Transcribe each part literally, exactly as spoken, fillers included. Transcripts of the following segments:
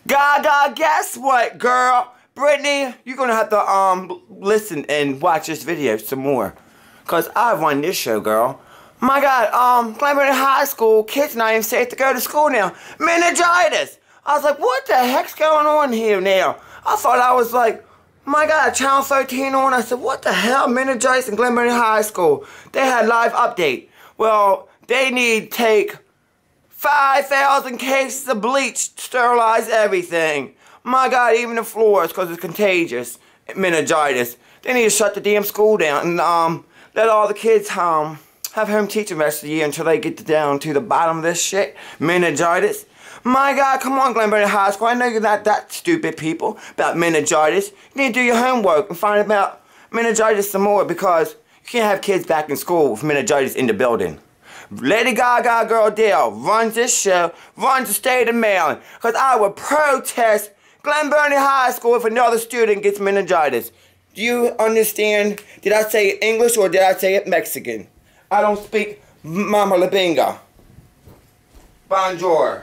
Gaga, guess what, girl? Brittany, you're gonna have to um listen and watch this video some more. Cause I run this show, girl. My God, um, Glen Burnie High School, kids not even safe to go to school now. Meningitis! I was like, what the heck's going on here now? I thought I was like, my God, Channel thirteen on. I said, what the hell? Meningitis in Glen Burnie High School. They had live update. Well, they need to take five thousand cases of bleach, sterilize everything. My God, even the floors, because it's contagious. Meningitis. They need to shut the damn school down and um let all the kids um have home teaching the rest of the year until they get down to the bottom of this shit. Meningitis. My God, come on, Glen Burnie High School. I know you're not that stupid, people, about meningitis. You need to do your homework and find about meningitis some more, because you can't have kids back in school with meningitis in the building. Lady Gaga Girl Dale runs this show, runs the state of Maryland, because I would protest Glen Burnie High School if another student gets meningitis. Do you understand? Did I say it English or did I say it Mexican? I don't speak Mama La Binga. Bonjour.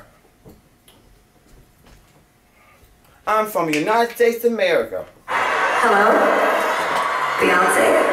I'm from the United States of America. Hello? Beyonce?